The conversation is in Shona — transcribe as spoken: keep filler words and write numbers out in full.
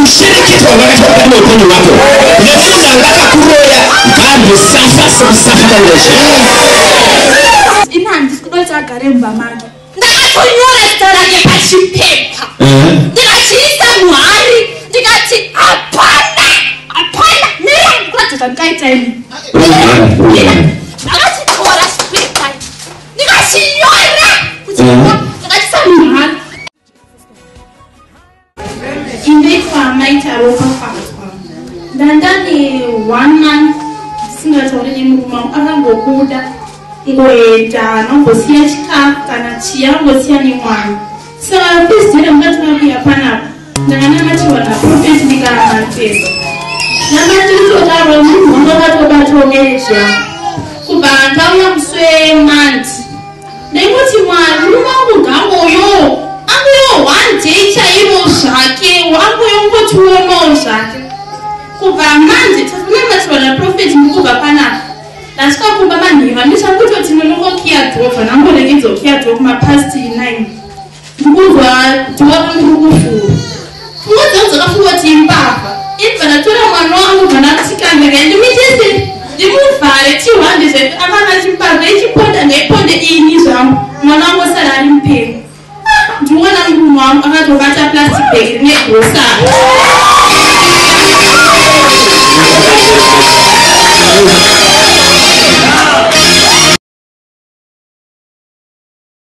ushereketwa wakati wa upendo wako. Nafuna ngaka kuroya ngambo safa safa kangosha. Ina ndikudota garemba manje. Ndakatonyora zita rake pachipepa. Ndikachisa Mwari, ndikati apana, apana. Nira ndikati ndikaita ini. Ndakachitora chipepa. Ndikachinyora kuti ndikachisa Mwari. Indeitwa maita ropa fatwa. Ndandani one month singatauri murume akangobuda ngoenda nongosiya chikafu kana chiya ngosiya nemwana. Saka pezere mukatomakuya panapa ndakanamatiwa naprofeti ndikaamapesa. Namatitotaro munhu wangakatobatonezva kubva ndauya muswe manti. Ndaingoti Mwari mumangu gangoyo angoyo one day chaivo zvake wangoyo ngotionawo zvake. Kubva manje tafunamatiwa naprofeti ndikubva panapa. Ndasvikakumba manhiva ndichamutoti ndinongokiya dhova namboregedzokiya dhova kumapasti nine. Ndikuzwa dhova ndirikufura. Pfungwa dzangu dzakafungoti imbavha. Ibva ndatora mwana wangu bva ndatikamira ndimitese ndimuvhare two hundred amana chimbavha ichiponda ndaiponde ini zvangu. Mwana wangu sara ari mupenyu. Ndiona munhu wangu akatobata plastic bag negosari.